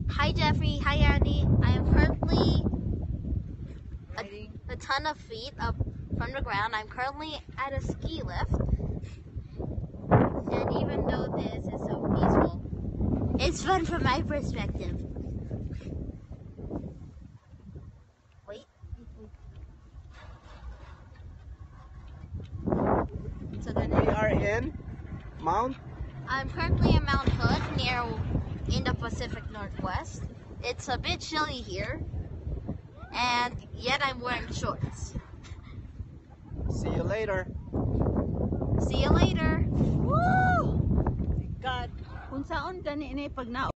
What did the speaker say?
Hi Jeffrey, hi Andy. I am currently a ton of feet up from the ground. I'm currently at a ski lift. And even though this is so peaceful, it's fun from my perspective. Wait. So then We are in Mount. I'm currently in Mount Hood in the Pacific Northwest. It's a bit chilly here, and yet I'm wearing shorts. See you later. See you later. Woo! God, kung saan gani ini pag na